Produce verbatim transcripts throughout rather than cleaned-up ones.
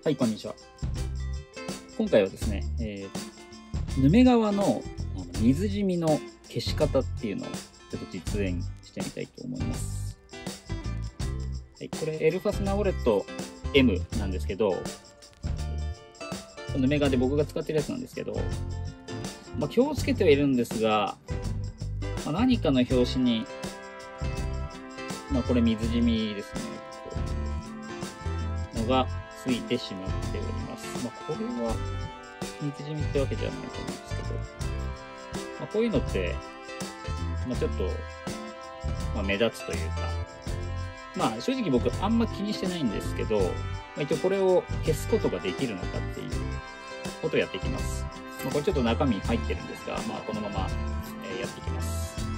はい、こんにちは。今回はですね、えー、ヌメ革の水染みの消し方っていうのをちょっと実演してみたいと思います。はい、これエルファスナウォレット エム なんですけど、ヌメ革で僕が使ってるやつなんですけど、まあ、気をつけてはいるんですが、まあ、何かの拍子に、まあ、これ水染みですね、こうのがついてしまっております。まあ、これは水染みってわけじゃないと思うんですけど、まあ、こういうのって、まあ、ちょっと、まあ、目立つというか、まあ正直僕あんま気にしてないんですけど、まあ、一応これを消すことができるのかっていうことをやっていきます。まあ、これちょっと中身入ってるんですが、まあ、このままやっていきます。はい、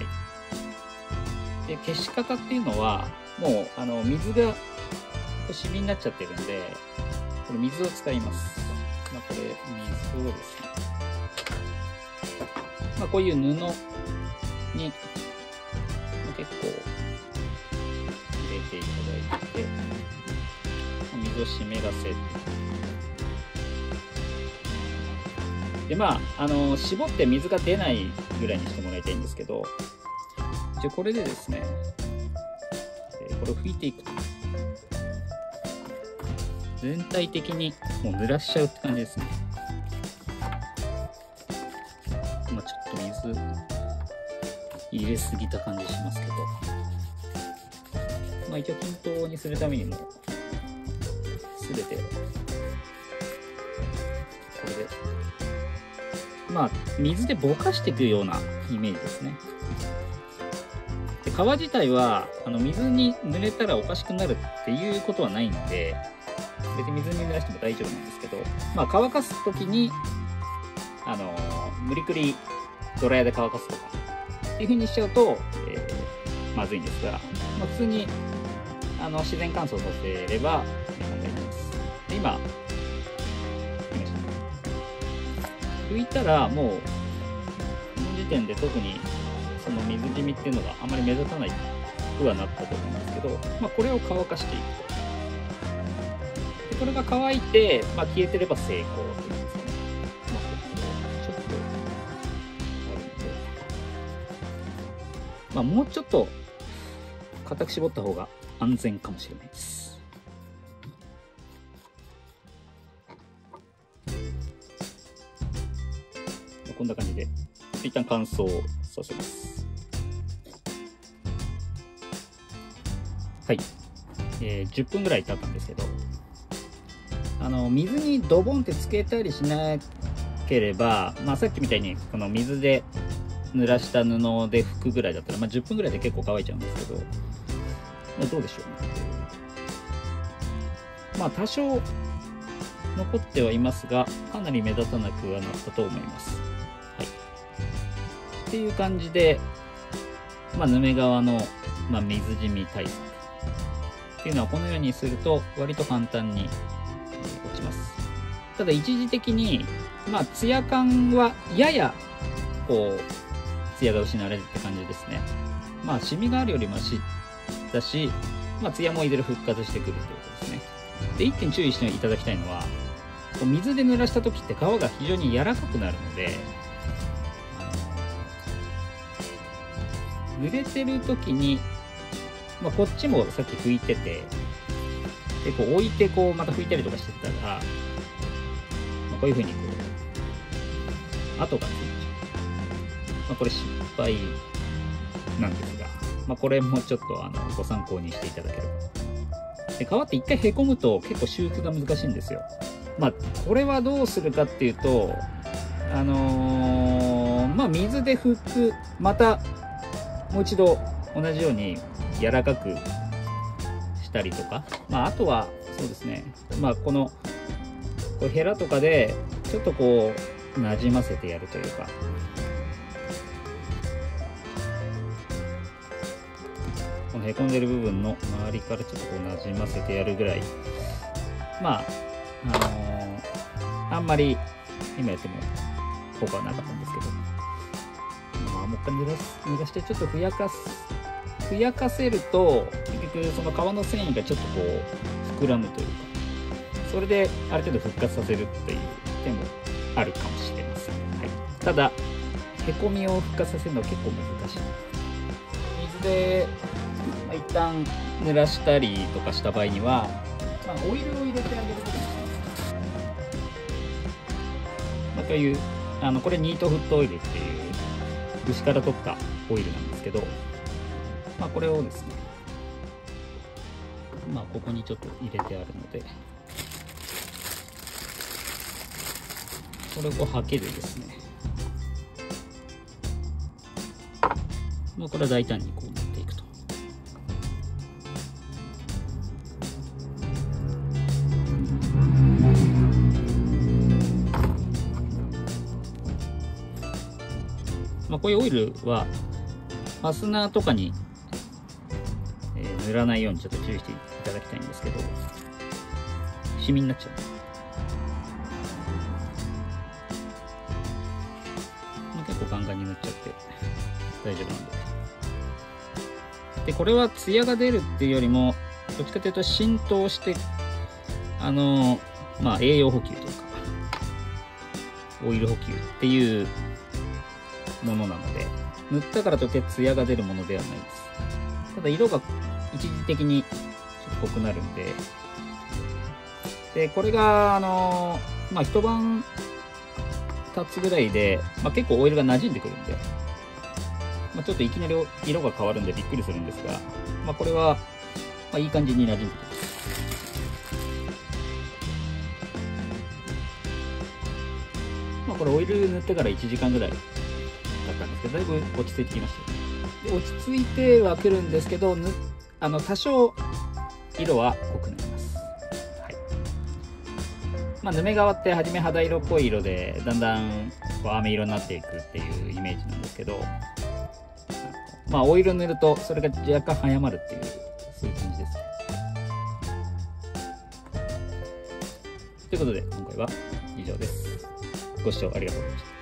で消し方っていうのは、もうあの水がシミになっちゃってるんで、これ水を使います。まあ、これ水をですね、まあ、こういう布に結構入れていただいて、水を湿らせる。で、まあ、あの絞って水が出ないぐらいにしてもらいたいんですけど、一応これでですね、これを拭いていくと。全体的にもう濡らしちゃうって感じですね。まあ、ちょっと水入れすぎた感じしますけど、まあ、一応均等にするためにも全てこれで、まあ水でぼかしていくようなイメージですね。で、皮自体はあの水に濡れたらおかしくなるっていうことはないんで、別に水に濡らしても大丈夫なんですけど、まあ乾かすときにあの無理くりドライヤーで乾かすとかっていう風にしちゃうと、えー、まずいんですが、まあ、普通にあの自然乾燥させれば問題ないです。で、今拭いたらもうこの時点で特にその水染みっていうのがあまり目立たないくはなったと思うんですけど、まあ、これを乾かしていくと。これが乾いて、まあ、消えてれば成功というんですかね。まあ、ちょっとあるので、まあ、もうちょっと固く絞った方が安全かもしれないです。こんな感じで一旦乾燥させます。はい、えー、じゅっぷんぐらい経ったんですけど、あの水にドボンってつけたりしなければ、まあ、さっきみたいにこの水で濡らした布で拭くぐらいだったら、まあ、じゅっぷんぐらいで結構乾いちゃうんですけど、まあ、どうでしょうね。まあ多少残ってはいますが、かなり目立たなくはなったと思います。はい、っていう感じで、まあ、ヌメ革の、まあ、水染み対策っていうのはこのようにすると割と簡単に落ちます。ただ一時的に、まあ、ツヤ感はややこうツヤが失われるって感じですね。まあシミがあるよりマシだし、まあ、ツヤもいずれ復活してくるということですね。で、一点注意していただきたいのは、こう水で濡らした時って皮が非常に柔らかくなるので、濡れてる時に、まあ、こっちもさっき拭いてて、でこう置いてこうまた拭いたりとかしてたら、まあ、こういう風にこう跡がついちゃう。まあ、これ失敗なんですが、まあ、これもちょっとあのご参考にしていただければ。で、皮って一回へこむと結構修復が難しいんですよ。まあこれはどうするかっていうと、あのー、まあ水で拭く、またもう一度同じように柔らかくしたりとか、まああとはそうですね、まあこのこうヘラとかでちょっとこうなじませてやるというか、このへこんでる部分の周りからちょっとこうなじませてやるぐらい、まああのー、あんまり今やっても効果はなかったんですけど、まあ、もう一回濡らす濡らしてちょっとふやかすふやかせると、結局その皮の繊維がちょっとこう膨らむというか、 それである程度復活させるっていう手もあるかもしれません。はい、ただへこみを復活させるのは結構難しい。水で、まあ、一旦濡らしたりとかした場合には、まあ、オイルを入れてあげることにします。まあ、こういうあのこれニートフットオイルっていう牛から取ったオイルなんですけど、まあ、これをですね、まあ、ここにちょっと入れてあるので、これをハケでですね、まあ、これは大胆にこう塗っていくと。まあ、こういうオイルはファスナーとかに、えー、塗らないようにちょっと注意していただきたいんですけど、シミになっちゃう。まあ、結構ガンガンに塗っちゃって大丈夫なんで。で、これはツヤが出るっていうよりも、どっちかというと浸透して、あのー、まあ栄養補給というか、オイル補給っていうものなので、塗ったからといってツヤが出るものではないです。ただ色が一時的にちょっと濃くなるんで、で、これが、あのー、まあ一晩経つぐらいで、まあ結構オイルが馴染んでくるんで、まあ、ちょっといきなり色が変わるんでびっくりするんですが、まあ、これは、まあ、いい感じに馴染んできます。まあ、これオイル塗ってからいちじかんぐらいだったんですけど、だいぶ落ち着いてきましたよ。で、落ち着いてはくるんですけど、ぬあの多少色は濃くなります。はい。まあ、ヌメ革って初め肌色っぽい色で、だんだんこう飴色になっていくっていうイメージなんですけど、まあ、オイル塗るとそれが若干早まるっていう、そういう感じです。ということで、今回は以上です。ご視聴ありがとうございました。